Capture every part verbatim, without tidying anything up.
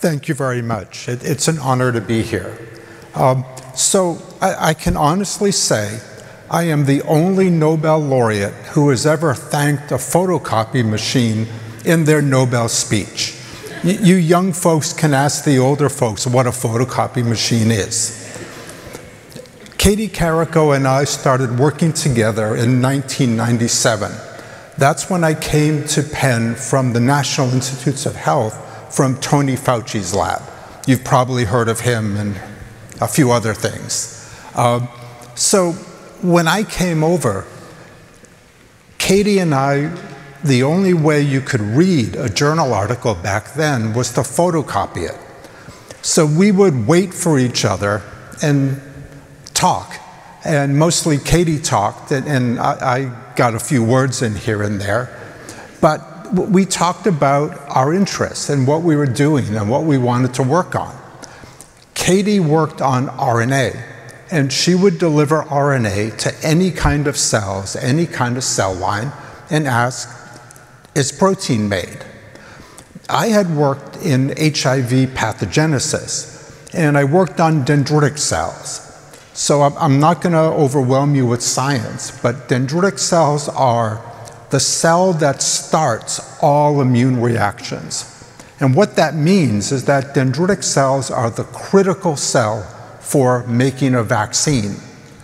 Thank you very much. It, it's an honor to be here. Um, so I, I can honestly say I am the only Nobel laureate who has ever thanked a photocopy machine in their Nobel speech. Y you young folks can ask the older folks what a photocopy machine is. Katalin Karikó and I started working together in nineteen ninety-seven. That's when I came to Penn from the National Institutes of Health from Tony Fauci's lab. You've probably heard of him and a few other things. Uh, so when I came over, Katie and I, the only way you could read a journal article back then was to photocopy it. So we would wait for each other and talk. And mostly Katie talked, and, and I, I got a few words in here and there. But we talked about our interests and what we were doing and what we wanted to work on. Katie worked on R N A, and she would deliver R N A to any kind of cells, any kind of cell line, and ask, is protein made? I had worked in H I V pathogenesis, and I worked on dendritic cells. So I'm not going to overwhelm you with science, but dendritic cells are the cell that starts all immune reactions. And what that means is that dendritic cells are the critical cell for making a vaccine.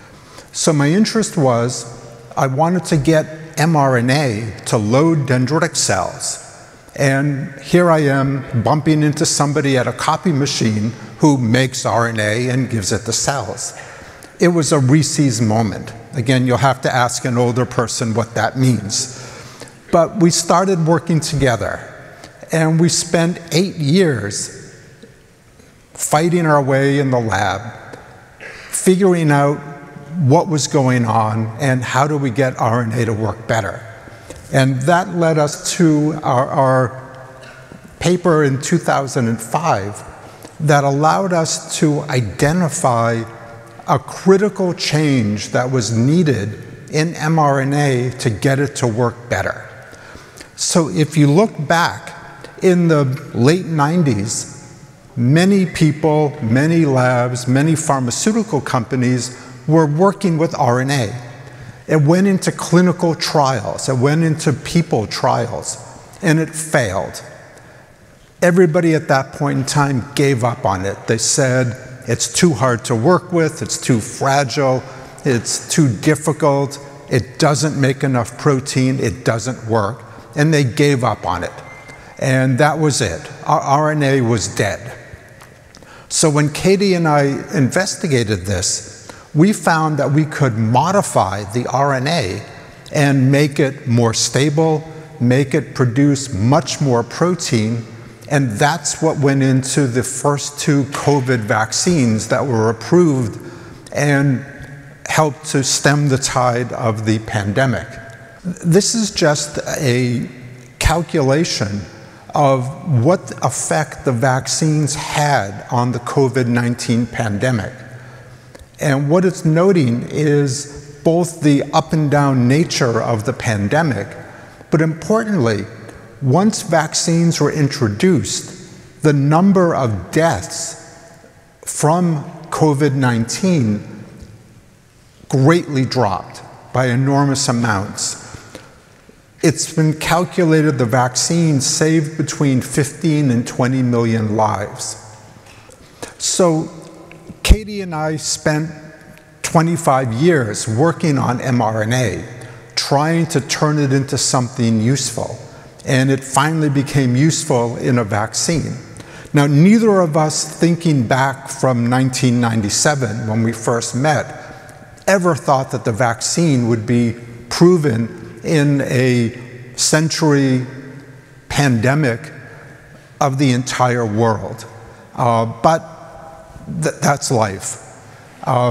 So my interest was, I wanted to get mRNA to load dendritic cells. And here I am bumping into somebody at a copy machine who makes R N A and gives it to cells. It was a Reese's moment. Again, you'll have to ask an older person what that means. But we started working together, and we spent eight years fighting our way in the lab, figuring out what was going on and how do we get R N A to work better. And that led us to our, our paper in two thousand five that allowed us to identify a critical change that was needed in mRNA to get it to work better. So if you look back in the late nineties, many people, many labs, many pharmaceutical companies were working with R N A. It went into clinical trials, it went into people trials, and it failed. Everybody at that point in time gave up on it. They said, it's too hard to work with, it's too fragile, it's too difficult, it doesn't make enough protein, it doesn't work, and they gave up on it. And that was it. Our R N A was dead. So when Katie and I investigated this, we found that we could modify the R N A and make it more stable, make it produce much more protein, and that's what went into the first two COVID vaccines that were approved and helped to stem the tide of the pandemic. This is just a calculation of what effect the vaccines had on the COVID nineteen pandemic. And what it's noting is both the up and down nature of the pandemic, but importantly, once vaccines were introduced, the number of deaths from COVID nineteen greatly dropped by enormous amounts. It's been calculated the vaccine saved between fifteen and twenty million lives. So Katie and I spent twenty-five years working on mRNA, trying to turn it into something useful. And it finally became useful in a vaccine. Now, neither of us, thinking back from nineteen ninety-seven, when we first met, ever thought that the vaccine would be proven in a century pandemic of the entire world. Uh, but th that's life. Uh,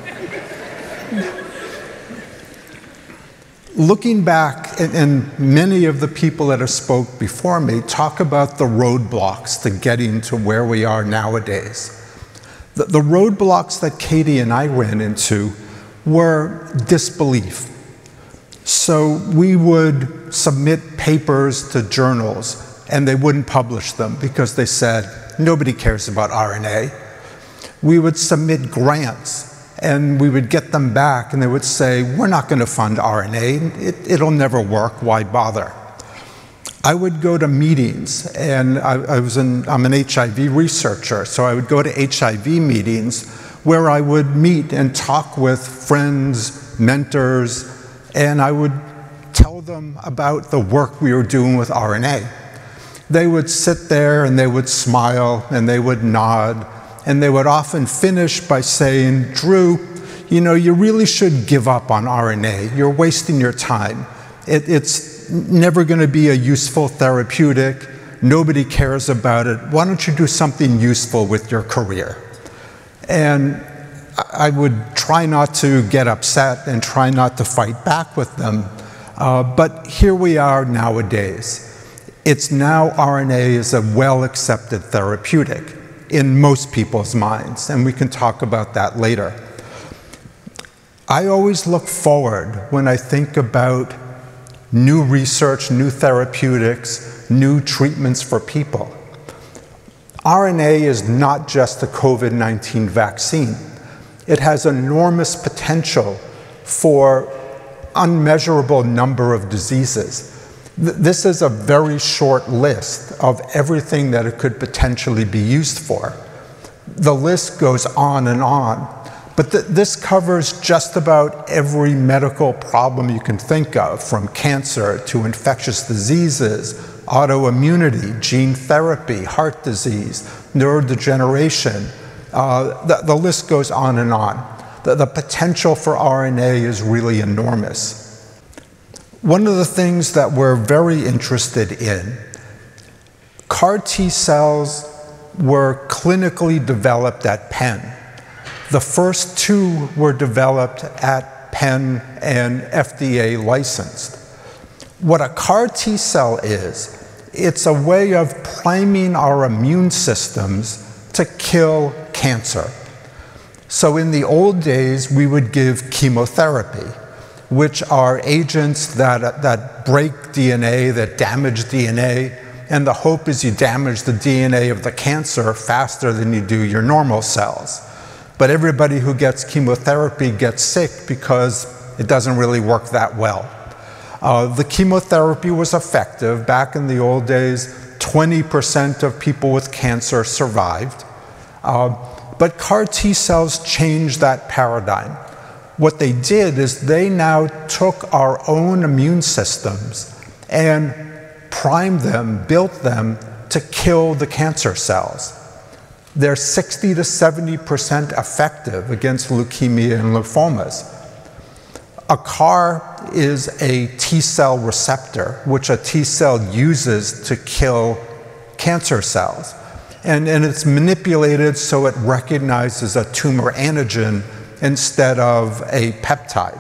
Looking back, and, and many of the people that have spoke before me talk about the roadblocks to getting to where we are nowadays. The, the roadblocks that Katie and I ran into were disbelief. So we would submit papers to journals and they wouldn't publish them because they said, nobody cares about R N A. We would submit grants, and we would get them back, and they would say, we're not going to fund R N A. It, it'll never work. Why bother? I would go to meetings, and I, I was in, I'm an H I V researcher, so I would go to H I V meetings where I would meet and talk with friends, mentors, and I would tell them about the work we were doing with R N A. They would sit there and they would smile and they would nod, and they would often finish by saying, Drew, you know, you really should give up on R N A. You're wasting your time. It, it's never going to be a useful therapeutic. Nobody cares about it. Why don't you do something useful with your career? And I would try not to get upset and try not to fight back with them. Uh, but here we are nowadays. It's now R N A is a well-accepted therapeutic in most people's minds, and we can talk about that later. I always look forward when I think about new research, new therapeutics, new treatments for people. R N A is not just a COVID nineteen vaccine. It has enormous potential for unmeasurable number of diseases. This is a very short list of everything that it could potentially be used for. The list goes on and on, but th this covers just about every medical problem you can think of, from cancer to infectious diseases, autoimmunity, gene therapy, heart disease, neurodegeneration. Uh, the, the list goes on and on. The, the potential for R N A is really enormous. One of the things that we're very interested in, CAR T cells were clinically developed at Penn. The first two were developed at Penn and F D A licensed. What a CAR T cell is, it's a way of priming our immune systems to kill cancer. So in the old days, we would give chemotherapy, which are agents that, that break D N A, that damage D N A, and the hope is you damage the D N A of the cancer faster than you do your normal cells. But everybody who gets chemotherapy gets sick because it doesn't really work that well. Uh, the chemotherapy was effective. Back in the old days, twenty percent of people with cancer survived. Uh, but CAR T cells changed that paradigm. What they did is they now took our own immune systems and primed them, built them to kill the cancer cells. They're sixty to seventy percent effective against leukemia and lymphomas. A CAR is a T cell receptor, which a T cell uses to kill cancer cells. And, and it's manipulated so it recognizes a tumor antigen instead of a peptide.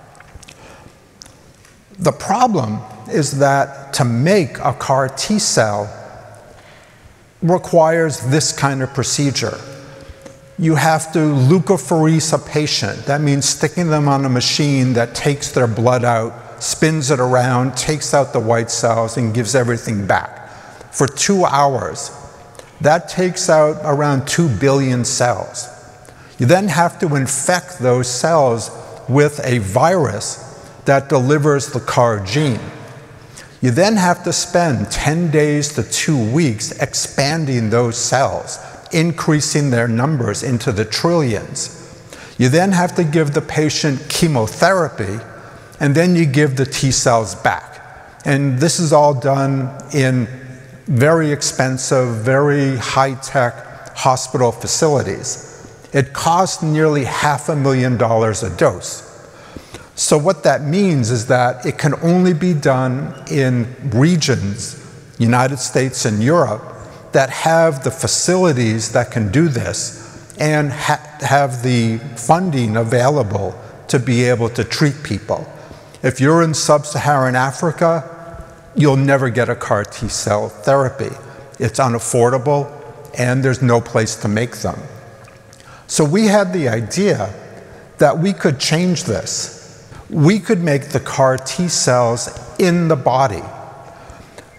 The problem is that to make a CAR T cell requires this kind of procedure. You have to leukapheresis a patient. That means sticking them on a machine that takes their blood out, spins it around, takes out the white cells, and gives everything back for two hours. That takes out around two billion cells. You then have to infect those cells with a virus that delivers the CAR gene. You then have to spend ten days to two weeks expanding those cells, increasing their numbers into the trillions. You then have to give the patient chemotherapy, and then you give the T cells back. And this is all done in very expensive, very high-tech hospital facilities. It costs nearly half a million dollars a dose. So what that means is that it can only be done in regions, United States and Europe, that have the facilities that can do this and ha have the funding available to be able to treat people. If you're in sub-Saharan Africa, you'll never get a CAR T cell therapy. It's unaffordable, and there's no place to make them. So we had the idea that we could change this. We could make the CAR T cells in the body.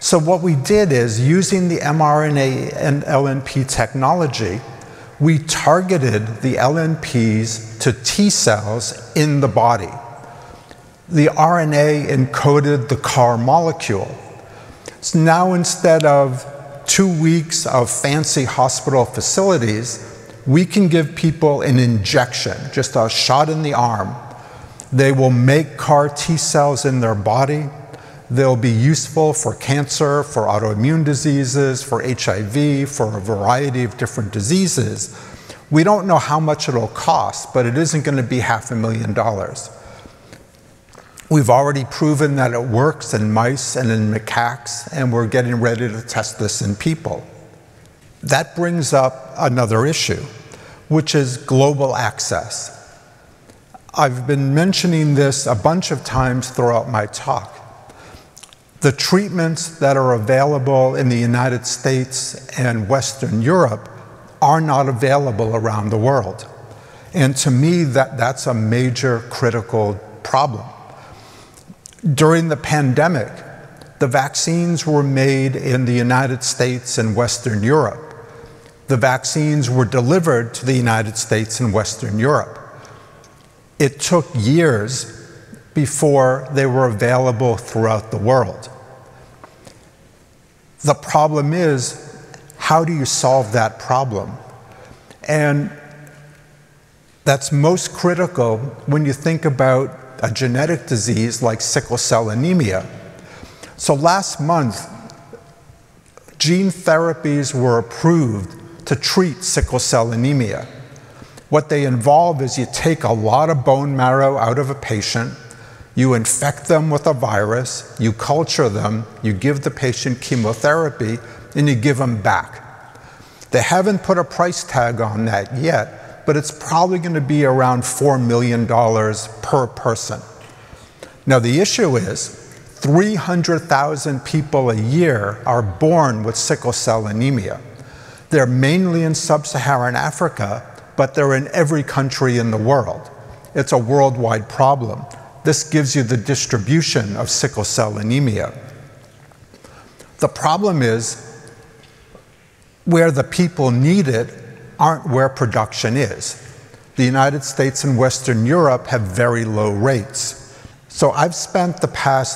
So what we did is, using the mRNA and L N P technology, we targeted the L N Ps to T cells in the body. The R N A encoded the CAR molecule. So now, instead of two weeks of fancy hospital facilities, we can give people an injection, just a shot in the arm. They will make CAR T cells in their body. They'll be useful for cancer, for autoimmune diseases, for H I V, for a variety of different diseases. We don't know how much it'll cost, but it isn't going to be half a million dollars. We've already proven that it works in mice and in macaques, and we're getting ready to test this in people. That brings up another issue, which is global access. I've been mentioning this a bunch of times throughout my talk. The treatments that are available in the United States and Western Europe are not available around the world. And to me, that, that's a major critical problem. During the pandemic, the vaccines were made in the United States and Western Europe. The vaccines were delivered to the United States and Western Europe. It took years before they were available throughout the world. The problem is, how do you solve that problem? And that's most critical when you think about a genetic disease like sickle cell anemia. So last month, gene therapies were approved to treat sickle cell anemia. What they involve is, you take a lot of bone marrow out of a patient, you infect them with a virus, you culture them, you give the patient chemotherapy, and you give them back. They haven't put a price tag on that yet, but it's probably going to be around four million dollars per person. Now, the issue is, three hundred thousand people a year are born with sickle cell anemia. They're mainly in sub-Saharan Africa, but they're in every country in the world. It's a worldwide problem. This gives you the distribution of sickle cell anemia. The problem is, where the people need it aren't where production is. The United States and Western Europe have very low rates. So I've spent the past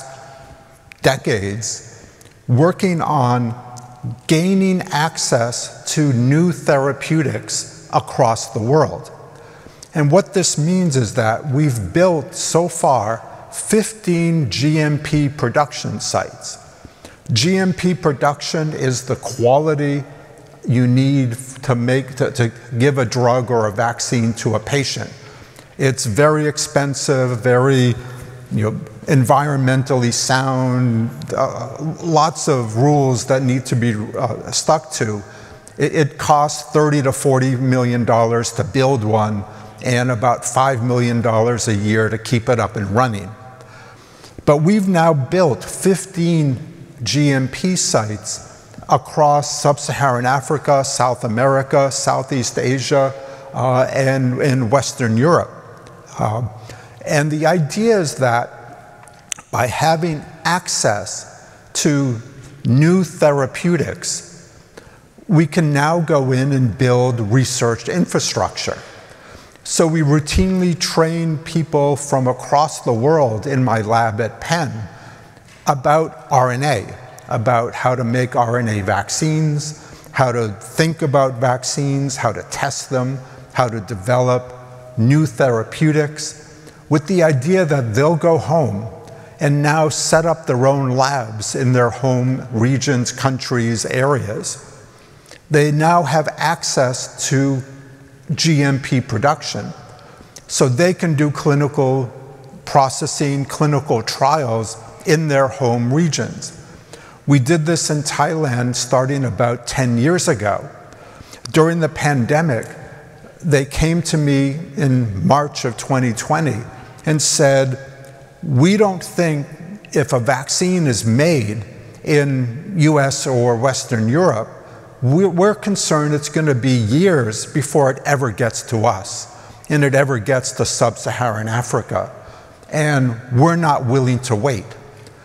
decades working on gaining access to new therapeutics across the world. And what this means is that we've built, so far, fifteen G M P production sites. G M P production is the quality you need to make, to, to give a drug or a vaccine to a patient. It's very expensive, very, you know, environmentally sound, uh, lots of rules that need to be uh, stuck to. It, it costs thirty to forty million dollars to build one, and about five million dollars a year to keep it up and running. But we've now built fifteen G M P sites across sub-Saharan Africa, South America, Southeast Asia, uh, and in Western Europe. Uh, and the idea is that by having access to new therapeutics, we can now go in and build research infrastructure. So we routinely train people from across the world in my lab at Penn about R N A, about how to make R N A vaccines, how to think about vaccines, how to test them, how to develop new therapeutics, with the idea that they'll go home and now set up their own labs in their home regions, countries, areas. They now have access to G M P production, so they can do clinical processing, clinical trials in their home regions. We did this in Thailand starting about ten years ago. During the pandemic, they came to me in March of twenty twenty and said, we don't think if a vaccine is made in U S or Western Europe, we're concerned it's going to be years before it ever gets to us, and it ever gets to sub-Saharan Africa, and we're not willing to wait.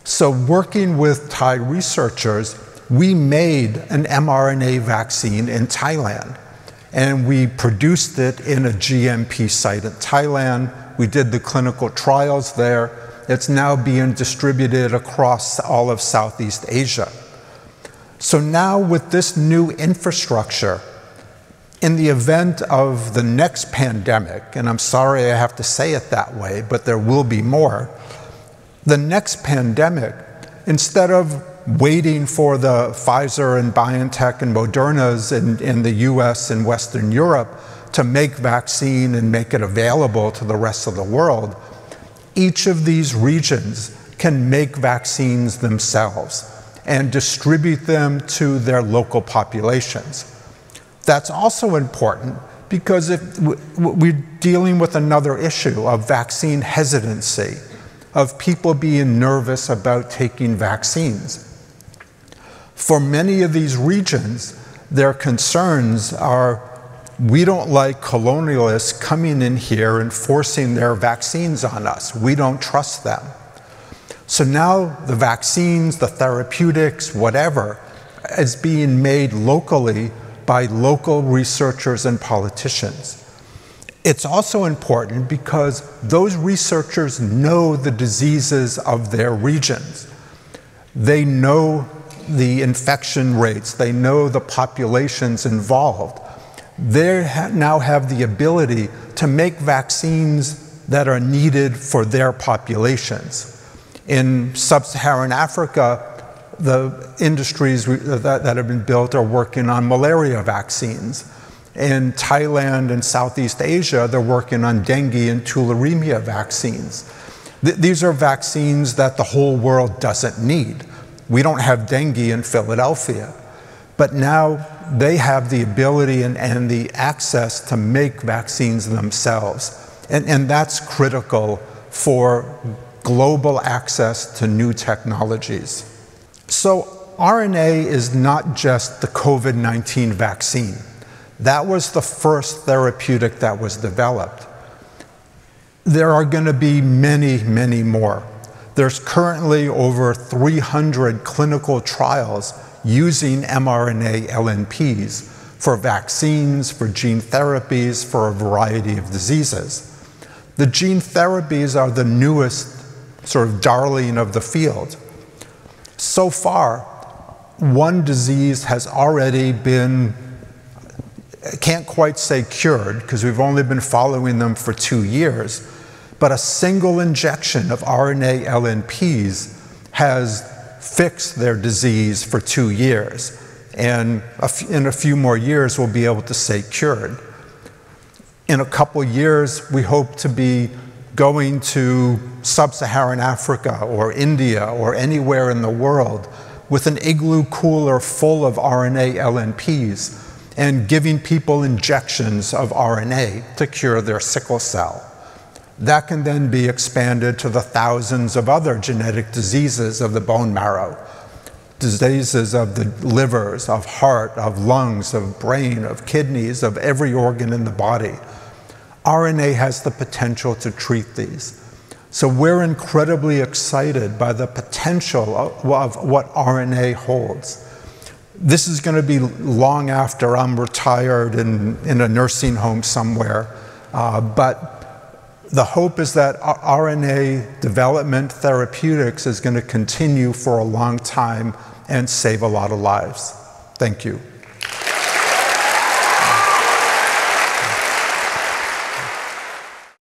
So working with Thai researchers, we made an mRNA vaccine in Thailand. And we produced it in a G M P site in Thailand. We did the clinical trials there. It's now being distributed across all of Southeast Asia. So now with this new infrastructure, in the event of the next pandemic, and I'm sorry I have to say it that way, but there will be more, the next pandemic, instead of waiting for the Pfizer and BioNTech and Modernas in, in the U S and Western Europe to make vaccine and make it available to the rest of the world, each of these regions can make vaccines themselves and distribute them to their local populations. That's also important because if we're dealing with another issue of vaccine hesitancy, of people being nervous about taking vaccines. For many of these regions, their concerns are, we don't like colonialists coming in here and forcing their vaccines on us. We don't trust them. So now the vaccines, the therapeutics, whatever, is being made locally by local researchers and politicians. It's also important because those researchers know the diseases of their regions. They know the infection rates, they know the populations involved. They ha- now have the ability to make vaccines that are needed for their populations. In sub-Saharan Africa, the industries that, that have been built are working on malaria vaccines. In Thailand and Southeast Asia, they're working on dengue and tularemia vaccines. Th- these are vaccines that the whole world doesn't need. We don't have dengue in Philadelphia, but now they have the ability and, and the access to make vaccines themselves. And, and that's critical for global access to new technologies. So R N A is not just the COVID nineteen vaccine. That was the first therapeutic that was developed. There are going to be many, many more. There's currently over three hundred clinical trials using mRNA L N Ps for vaccines, for gene therapies, for a variety of diseases. The gene therapies are the newest sort of darling of the field. So far, one disease has already been, I can't quite say cured because we've only been following them for two years, but a single injection of R N A L N Ps has fixed their disease for two years. And in a few more years, we'll be able to say cured. In a couple years, we hope to be going to sub-Saharan Africa or India or anywhere in the world with an igloo cooler full of R N A L N Ps and giving people injections of R N A to cure their sickle cell. That can then be expanded to the thousands of other genetic diseases of the bone marrow, diseases of the livers, of heart, of lungs, of brain, of kidneys, of every organ in the body. R N A has the potential to treat these. So we're incredibly excited by the potential of, of what R N A holds. This is going to be long after I'm retired in, in a nursing home somewhere, uh, but the hope is that R N A development therapeutics is going to continue for a long time and save a lot of lives. Thank you.